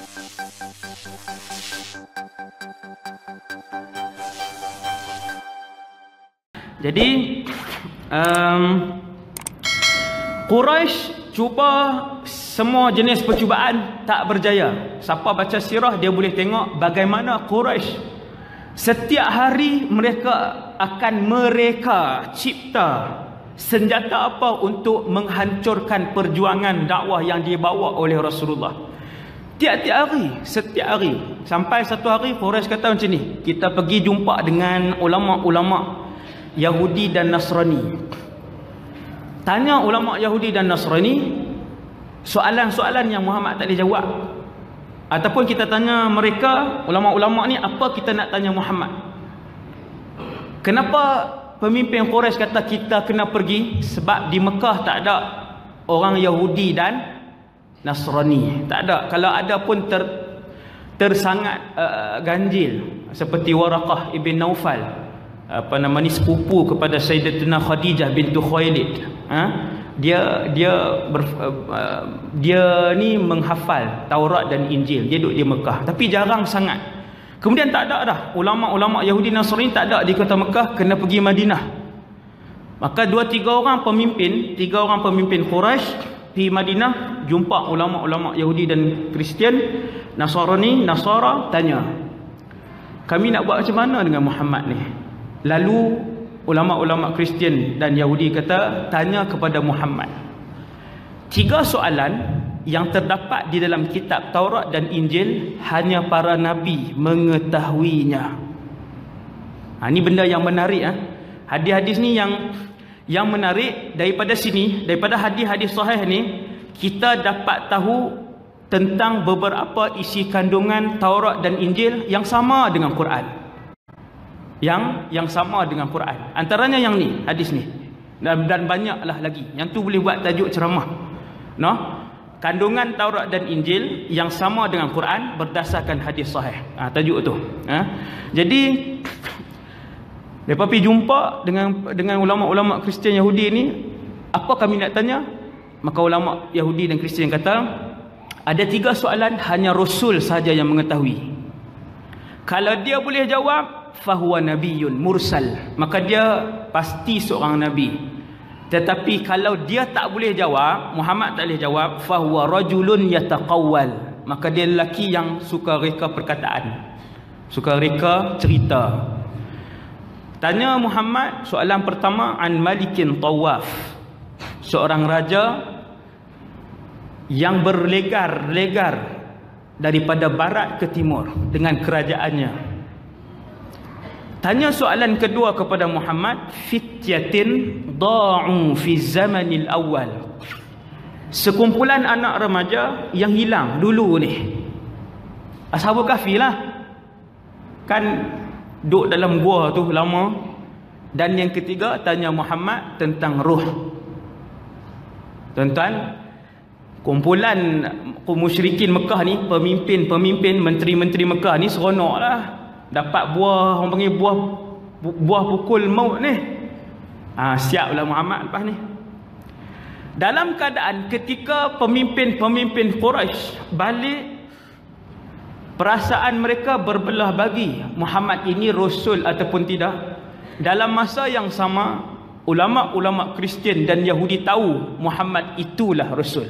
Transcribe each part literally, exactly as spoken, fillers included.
Jadi um, Quraisy cuba semua jenis percubaan, tak berjaya. Siapa baca sirah dia boleh tengok bagaimana Quraisy setiap hari mereka akan mereka cipta senjata apa untuk menghancurkan perjuangan dakwah yang dibawa oleh Rasulullah. Tiap-tiap hari, setiap hari. Sampai satu hari Quraisy kata macam ni, kita pergi jumpa dengan ulama-ulama Yahudi dan Nasrani. Tanya ulama Yahudi dan Nasrani soalan-soalan yang Muhammad tak boleh jawab. Ataupun kita tanya mereka, ulama-ulama ni, apa kita nak tanya Muhammad? Kenapa pemimpin Quraisy kata kita kena pergi? Sebab di Mekah tak ada orang Yahudi dan Nasrani. Tak ada. Kalau ada pun ter, tersangat uh, ganjil. Seperti Waraqah ibn Naufal, apa nama ni, sepupu kepada Sayyidatina Khadijah bintu Khuwailid. Ha? Dia dia ber, uh, dia ni menghafal Taurat dan Injil. Dia duduk di Mekah, tapi jarang sangat. Kemudian tak ada dah ulama-ulama Yahudi Nasrani, tak ada di kota Mekah, kena pergi Madinah. Maka dua tiga orang pemimpin, tiga orang pemimpin Quraisy di Madinah jumpa ulama-ulama Yahudi dan Kristian, Nasrani, Nasara, tanya, kami nak buat macam mana dengan Muhammad ni? Lalu ulama-ulama Kristian dan Yahudi kata, tanya kepada Muhammad. Tiga soalan yang terdapat di dalam kitab Taurat dan Injil, hanya para nabi mengetahuinya. Ha, ini benda yang menarik. Ha? Hadis-hadis ni yang yang menarik. Daripada sini, daripada hadis-hadis sahih ni, kita dapat tahu tentang beberapa isi kandungan Taurat dan Injil yang sama dengan Quran. Yang yang sama dengan Quran. Antaranya yang ni, hadis ni. Dan, dan banyaklah lagi. Yang tu boleh buat tajuk ceramah. No? Kandungan Taurat dan Injil yang sama dengan Quran berdasarkan hadis sahih. Ha, tajuk tu. Ha? Jadi mereka pergi jumpa dengan dengan ulama-ulama Kristian Yahudi ni. Apa kami nak tanya? Maka ulama Yahudi dan Kristian kata, ada tiga soalan hanya Rasul saja yang mengetahui. Kalau dia boleh jawab, fahuwa nabiyyun mursal, maka dia pasti seorang nabi. Tetapi kalau dia tak boleh jawab, Muhammad tak boleh jawab, fahuwa rajulun yataqawwal, maka dia lelaki yang suka reka perkataan, suka reka cerita. Tanya Muhammad soalan pertama, an malikin tawaf, seorang raja yang berlegar-legar daripada barat ke timur dengan kerajaannya. Tanya soalan kedua kepada Muhammad, fityatin da'u fi zamanil awal, sekumpulan anak remaja yang hilang dulu ni, Ashabul Kahfi lah, kan duduk dalam gua tu lama. Dan yang ketiga, tanya Muhammad tentang ruh. Tuan-tuan, kumpulan musyrikin Mekah ni, pemimpin-pemimpin, menteri-menteri Mekah ni seronok lah, dapat buah, orang panggil buah buah pukul maut ni. Ha, siaplah Muhammad lepas ni. Dalam keadaan ketika pemimpin-pemimpin Quraisy balik, perasaan mereka berbelah bagi, Muhammad ini Rasul ataupun tidak. Dalam masa yang sama, ulama-ulama Kristian dan Yahudi tahu Muhammad itulah Rasul.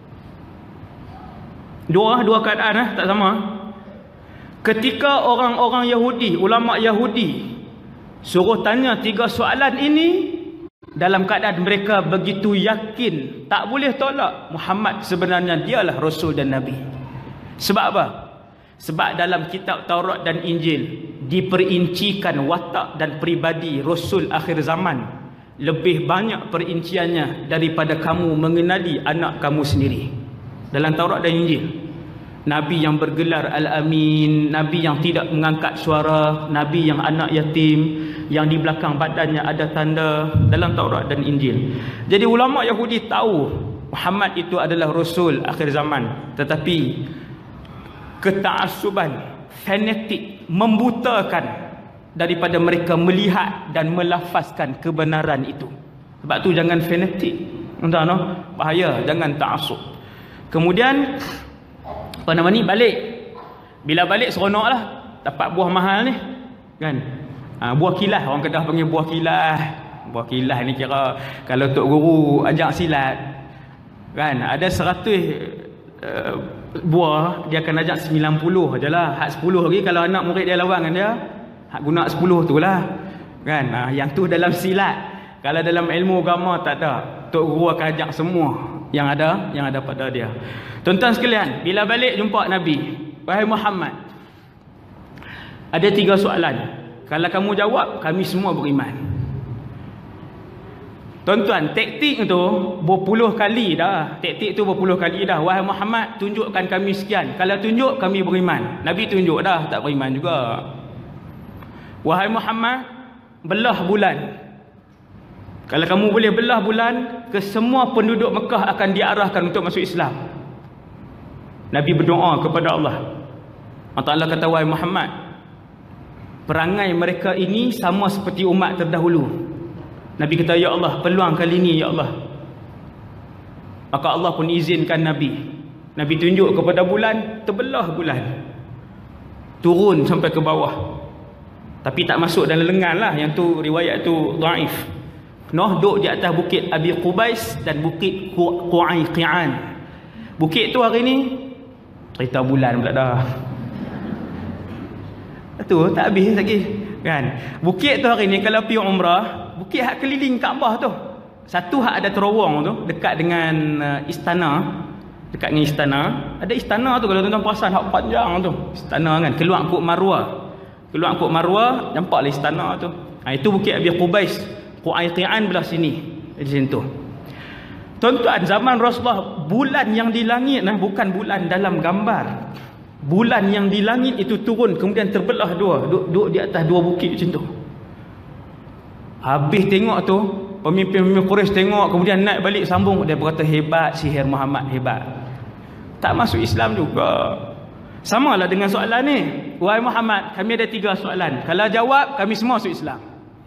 Dua dua keadaan eh, tak sama. Ketika orang-orang Yahudi, ulama Yahudi suruh tanya tiga soalan ini, dalam keadaan mereka begitu yakin, tak boleh tolak, Muhammad sebenarnya dialah Rasul dan Nabi. Sebab apa? Sebab dalam kitab Taurat dan Injil diperincikan watak dan pribadi Rasul akhir zaman lebih banyak perinciannya daripada kamu mengenali anak kamu sendiri. Dalam Taurat dan Injil, Nabi yang bergelar Al-Amin, Nabi yang tidak mengangkat suara, Nabi yang anak yatim, yang di belakang badannya ada tanda, dalam Taurat dan Injil. Jadi ulama Yahudi tahu Muhammad itu adalah Rasul akhir zaman. Tetapi keta'assuban, fanatik, membutakan daripada mereka melihat dan melafazkan kebenaran itu. Sebab tu jangan fanatik, entah no? Bahaya, jangan ta'assub. Kemudian apa nama ni, balik. Bila balik seronok lah, dapat buah mahal ni kan. Ha, buah kilah, orang Kedah panggil buah kilah. Buah kilah ni kira kalau tok guru ajak silat kan, ada seratus uh, buah, dia akan ajak sembilan puluh je lah. Hak sepuluh lagi kalau anak murid dia lawan dengan dia, hak guna sepuluh tu lah kan. Ha, yang tu dalam silat. Kalau dalam ilmu agama tak ada, tok guru akan ajak semua yang ada, yang ada pada dia. Tuan-tuan sekalian, bila balik jumpa Nabi, wahai Muhammad, ada tiga soalan. Kalau kamu jawab, kami semua beriman. Tuan-tuan, taktik tu berpuluh kali dah. Taktik tu berpuluh kali dah. Wahai Muhammad, tunjukkan kami sekian. Kalau tunjuk, kami beriman. Nabi tunjuk dah, tak beriman juga. Wahai Muhammad, belah bulan. Kalau kamu boleh belah bulan, ke semua penduduk Mekah akan diarahkan untuk masuk Islam. Nabi berdoa kepada Allah. Allah Ta'ala kata, wahai Muhammad, perangai mereka ini sama seperti umat terdahulu. Nabi kata, ya Allah, peluang kali ini ya Allah. Maka Allah pun izinkan Nabi. Nabi tunjuk kepada bulan, terbelah bulan, turun sampai ke bawah. Tapi tak masuk dalam lengan lah. Yang tu riwayat tu dhaif. Noh duduk di atas bukit Abi Qubais dan bukit Qu'ayqi'an. Bukit tu hari ni cerita bulan pula dah. Tu tak habis lagi kan. Bukit tu hari ni kalau pergi umrah, bukit hak keliling Kaabah tu. Satu hak ada terowong tu dekat dengan uh, istana, dekat dengan istana. Ada istana tu kalau tuan-tuan perasan hak panjang tu. Istana kan, keluar Kuk Marwah. Keluar Kuk Marwah, nampaklah istana tu. Ha, itu bukit Abi Qubais. Qu'ayqi'an belah sini, di sini tu. Tuan-tuan, zaman Rasulullah, bulan yang di langit nah, bukan bulan dalam gambar. Bulan yang di langit itu turun, kemudian terbelah dua, duduk di atas dua bukit macam tu. Habis tengok tu, pemimpin-pemimpin Quraisy tengok, kemudian naik balik sambung. Dia berkata, hebat sihir Muhammad, hebat. Tak masuk Islam juga. Sama lah dengan soalan ni. Wahai Muhammad, kami ada tiga soalan. Kalau jawab, kami semua masuk Islam.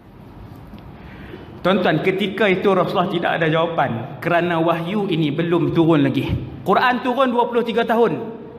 Tuan-tuan, ketika itu Rasulullah tidak ada jawapan kerana wahyu ini belum turun lagi. Quran turun dua puluh tiga tahun.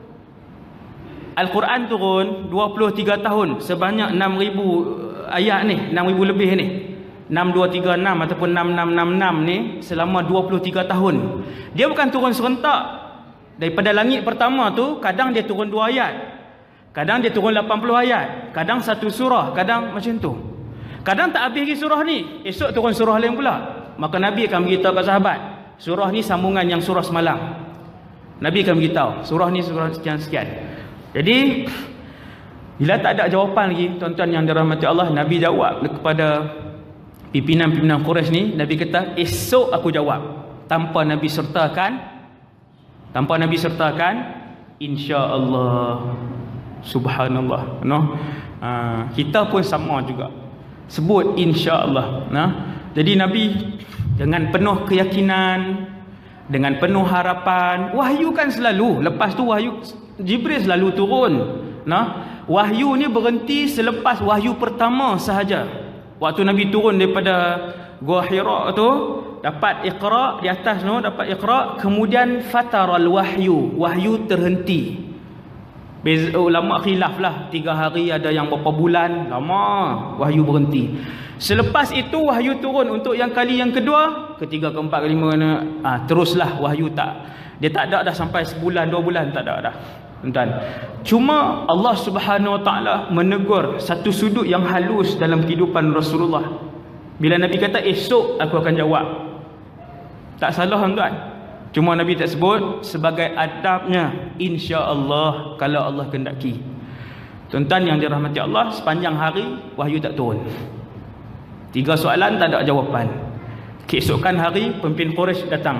Al-Quran turun dua puluh tiga tahun, sebanyak enam ribu ayat ni, enam ribu lebih ni. enam dua tiga enam ataupun enam enam enam enam ni selama dua puluh tiga tahun. Dia bukan turun serentak. Daripada langit pertama tu, kadang dia turun dua ayat. Kadang dia turun lapan puluh ayat. Kadang satu surah, kadang macam tu. Kadang tak habis lagi surah ni, esok turun surah lain pula. Maka Nabi akan beritahu kat sahabat, surah ni sambungan yang surah semalam. Nabi akan beritahu, surah ni surah sekian-sekian. Jadi bila tak ada jawapan lagi, tuan-tuan yang dirahmati Allah, Nabi jawab kepada pimpinan-pimpinan Quraisy ni. Nabi kata, esok aku jawab. Tanpa Nabi sertakan, tanpa Nabi sertakan, insya-Allah, subhanallah. No? Ha, kita pun sama juga. Sebut insya-Allah. Nah, jadi Nabi dengan penuh keyakinan, dengan penuh harapan. Wahyu kan selalu, lepas tu wahyu Jibril selalu turun. Nah, wahyu ni berhenti selepas wahyu pertama sahaja. Waktu Nabi turun daripada Gua Hira tu, dapat Iqra di atas tu, dapat Iqra, kemudian fataral wahyu, wahyu terhenti. Beza, ulama khilaf lah, tiga hari ada yang berapa bulan, lama wahyu berhenti. Selepas itu wahyu turun untuk yang kali yang kedua, ketiga, keempat, kelima, ah, teruslah wahyu tak, dia tak ada dah sampai sebulan, dua bulan, tak ada dah. Tuan, cuma Allah Subhanahu Wa Taala menegur satu sudut yang halus dalam kehidupan Rasulullah. Bila Nabi kata esok aku akan jawab, tak salah tuan. Cuma Nabi tak sebut sebagai adabnya, insya-Allah, kalau Allah kehendaki. Tuan-tuan yang dirahmati Allah, sepanjang hari wahyu tak turun. Tiga soalan tak ada jawapan. Keesokan hari pemimpin Quraisy datang.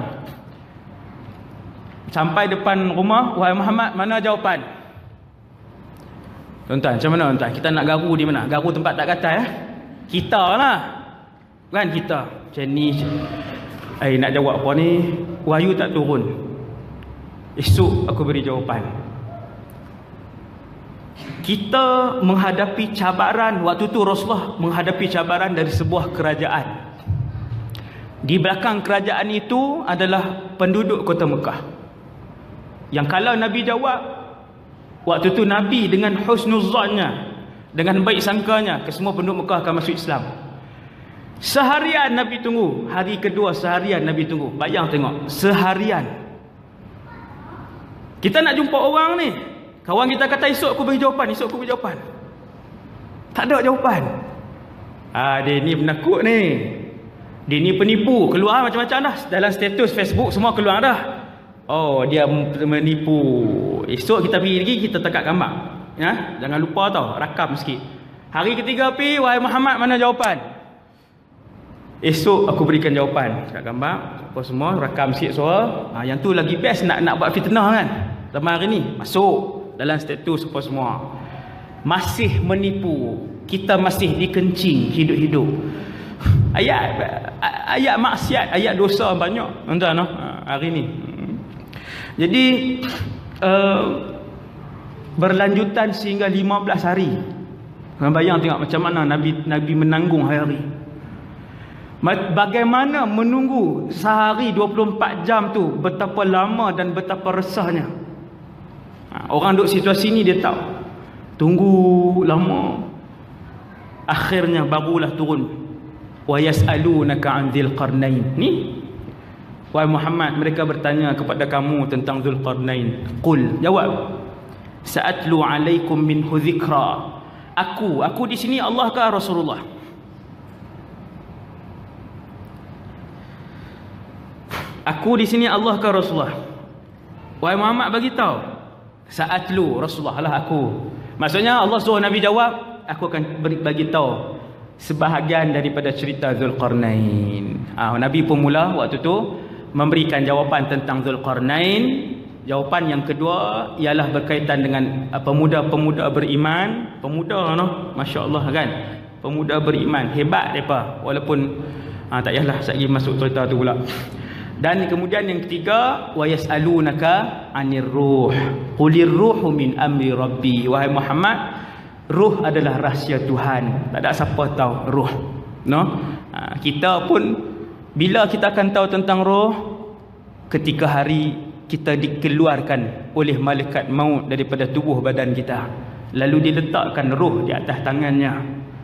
Sampai depan rumah, wahai Muhammad, mana jawapan? Tuan-tuan, macam mana tuan-tuan? Kita nak garu di mana? Garu tempat tak kata ya? Kita lah. Kan kita. Macam ni. Eh, nak jawab apa ni? Wahyu tak turun. Esok aku beri jawapan. Kita menghadapi cabaran. Waktu tu Rasulullah menghadapi cabaran dari sebuah kerajaan. Di belakang kerajaan itu adalah penduduk kota Mekah, yang kalau Nabi jawab, Waktu tu Nabi dengan husnuzannya, dengan baik sangkanya ke semua penduduk Mekah akan masuk Islam. Seharian Nabi tunggu. Hari kedua seharian Nabi tunggu. Bayang tengok, seharian. Kita nak jumpa orang ni, kawan kita kata esok aku bagi jawapan, esok aku bagi jawapan. Tak ada jawapan. Ah, dia ni penakut ni. Dia ni penipu. Keluar macam-macam dah. Dalam status Facebook semua keluar dah. Oh, dia menipu. Esok kita pergi lagi, kita tekak gambar. Ya? Jangan lupa tau, rakam sikit. Hari ketiga pi, wahai Muhammad, mana jawapan? Esok aku berikan jawapan. Tekak gambar, apa semua, rakam sikit suara. Ha, yang tu lagi best, nak nak buat fitnah kan. Zaman hari ni, masuk dalam status apa semua. Masih menipu. Kita masih dikencing hidup-hidup. Ayat ayat maksiat, ayat dosa banyak tuan-tuan no? Hari ni. Jadi uh, berlanjutan sehingga lima belas hari. Bayang tengok macam mana Nabi Nabi menanggung hari-hari. Bagaimana menunggu sehari dua puluh empat jam tu, betapa lama dan betapa resahnya. Orang duduk situasi ni dia tahu. Tunggu lama. Akhirnya barulah turun. Wa yas'alunaka 'an dzil qarnain. Ni wahai Muhammad, mereka bertanya kepada kamu tentang Dzulqarnain. Qul, jawab. Sa'atlu 'alaikum minhu dzikra. Aku, aku di sini Allah ke Rasulullah? Aku di sini Allah ke Rasulullah? Wahai Muhammad, bagi tahu. Sa'atlu, Rasulullah lah aku. Maksudnya Allah suruh Nabi jawab, aku akan beri, bagi tahu sebahagian daripada cerita Dzulqarnain. Ah, Nabi pun mula waktu tu memberikan jawapan tentang Dzulqarnain. Jawapan yang kedua ialah berkaitan dengan pemuda-pemuda beriman. Pemuda no, masya-Allah kan. Pemuda beriman hebat depa, walaupun ah, tak payahlah saya lagi masuk cerita tu pula. Dan kemudian yang ketiga, wa yasalunaka 'anir ruh. Qulir ruhu min amri rabbi. Wahai Muhammad, ruh adalah rahsia Tuhan. Tak ada siapa tahu ruh. No? Ha, kita pun bila kita akan tahu tentang ruh, ketika hari kita dikeluarkan oleh malaikat maut daripada tubuh badan kita, lalu diletakkan ruh di atas tangannya.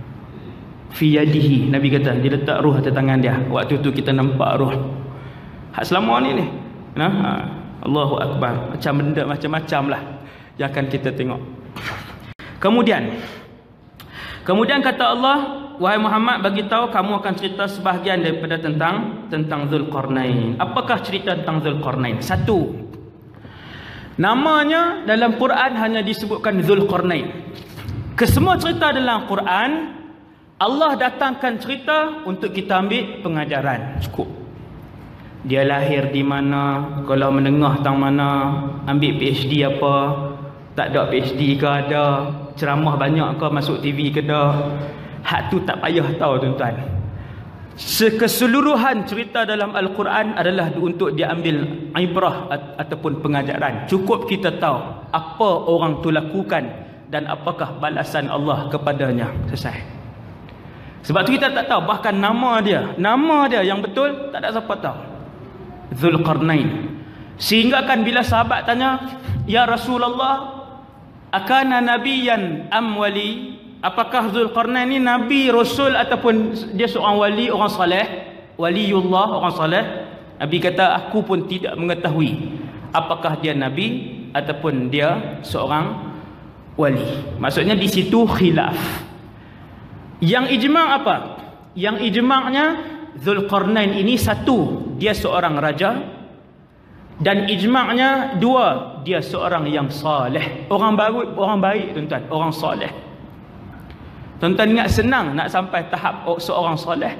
Fi yadihi, Nabi kata diletak ruh atas tangan dia. Waktu tu kita nampak ruh. Hak selama ni ni. Nah, ha, Allahu akbar. Macam benda macam-macam lah yang akan kita tengok. Kemudian Kemudian kata Allah, wahai Muhammad, bagi tahu kamu akan cerita sebahagian daripada tentang tentang Dzulqarnain. Apakah cerita tentang Dzulqarnain? Satu, namanya dalam Quran hanya disebutkan Dzulqarnain. Kesemua cerita dalam Quran Allah datangkan cerita untuk kita ambil pengajaran. Cukup. Dia lahir di mana, kalau menengah tang mana, ambil P H D apa, tak ada P H D ke ada, ceramah banyak ke, masuk T V ke dah. Hak tu tak payah tahu tuan-tuan. Keseluruhan cerita dalam Al-Quran adalah untuk diambil ibrah ataupun pengajaran. Cukup kita tahu apa orang tu lakukan dan apakah balasan Allah kepadanya. Selesai. Sebab tu kita tak tahu bahkan nama dia. Nama dia yang betul tak ada siapa tahu. Dzulqarnain. Sehingga kan bila sahabat tanya, ya Rasulullah, akana nabiyan am wali? Apakah Dzulqarnain ni nabi, rasul ataupun dia seorang wali, orang soleh? Waliullah, orang soleh? Nabi kata, aku pun tidak mengetahui apakah dia nabi ataupun dia seorang wali. Maksudnya di situ khilaf. Yang ijma' apa? Yang ijma'nya Dzulqarnain ini satu, dia seorang raja, dan ijma'nya dua, dia seorang yang saleh, orang baik, orang baik tuan-tuan, orang saleh. Tuan-tuan ingat senang nak sampai tahap seorang saleh?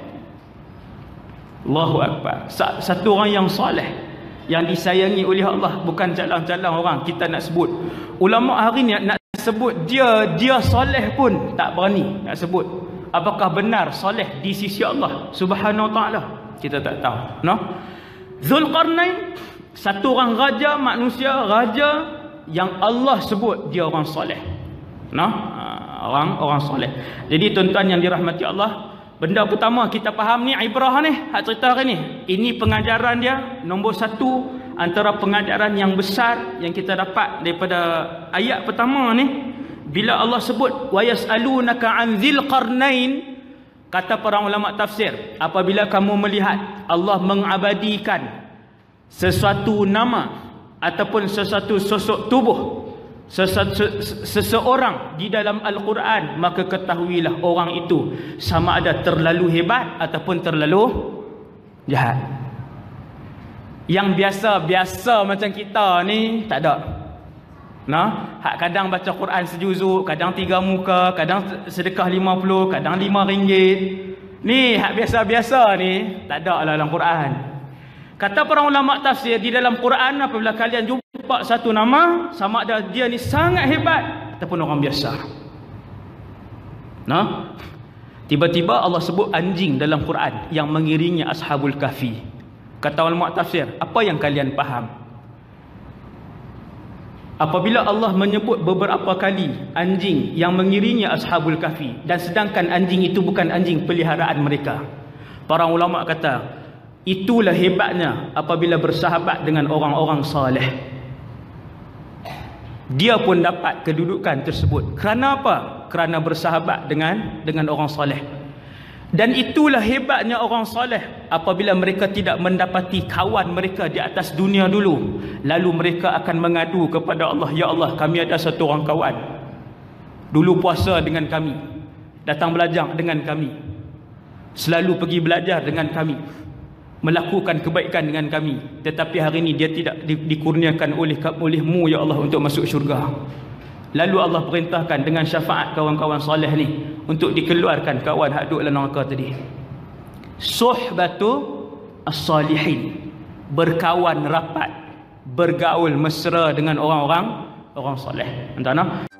Allahu akbar. Satu orang yang saleh, yang disayangi oleh Allah, bukan calang-calang orang kita nak sebut. Ulama hari ni nak sebut dia dia saleh pun tak berani nak sebut. Apakah benar soleh di sisi Allah Subhanahu wa taala? Kita tak tahu, no? Dzulqarnain satu orang raja manusia, raja yang Allah sebut dia orang soleh. No? Orang orang soleh. Jadi tuan-tuan yang dirahmati Allah, benda pertama kita faham ni ibrah ni, hak cerita hari ni. Ini pengajaran dia nombor satu, antara pengajaran yang besar yang kita dapat daripada ayat pertama ni, bila Allah sebut wa yas'alunaka 'an dzil qarnain, kata para ulama tafsir, apabila kamu melihat Allah mengabadikan sesuatu nama ataupun sesuatu sosok tubuh sesuatu, seseorang di dalam Al-Quran, maka ketahuilah orang itu sama ada terlalu hebat ataupun terlalu jahat. Yang biasa-biasa macam kita ni tak ada. Nah, hak kadang baca Quran sejuzuk, kadang tiga muka, kadang sedekah lima puluh, kadang lima ringgit. Ni hak biasa-biasa ni tak ada dalam Quran. Kata para ulama tafsir, di dalam Quran apabila kalian jumpa satu nama, sama ada dia ni sangat hebat ataupun orang biasa. Nah, tiba-tiba Allah sebut anjing dalam Quran yang mengiringi Ashabul Kahfi. Kata ulama tafsir, apa yang kalian faham? Apabila Allah menyebut beberapa kali anjing yang mengiringi Ashabul Kahfi, dan sedangkan anjing itu bukan anjing peliharaan mereka, para ulama kata itulah hebatnya apabila bersahabat dengan orang-orang saleh. Dia pun dapat kedudukan tersebut. Kerana apa? Kerana bersahabat dengan dengan orang saleh. Dan itulah hebatnya orang saleh, apabila mereka tidak mendapati kawan mereka di atas dunia dulu, lalu mereka akan mengadu kepada Allah, ya Allah, kami ada satu orang kawan dulu puasa dengan kami, datang belajar dengan kami, selalu pergi belajar dengan kami, melakukan kebaikan dengan kami, tetapi hari ini dia tidak di, dikurniakan oleh olehmu ya Allah untuk masuk syurga. Lalu Allah perintahkan dengan syafaat kawan-kawan soleh ni untuk dikeluarkan kawan hak duk dalam neraka tadi. Suhbatu as-salihin, berkawan rapat, bergaul mesra dengan orang-orang orang soleh. Entah